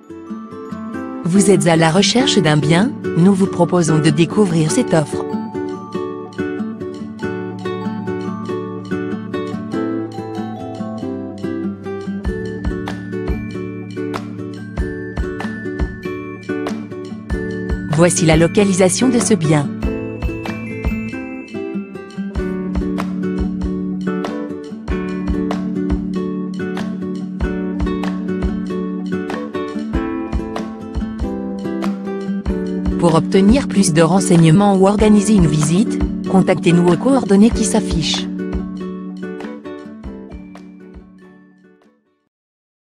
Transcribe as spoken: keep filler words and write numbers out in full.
Vous êtes à la recherche d'un bien? Nous vous proposons de découvrir cette offre. Voici la localisation de ce bien. Pour obtenir plus de renseignements ou organiser une visite, contactez-nous aux coordonnées qui s'affichent.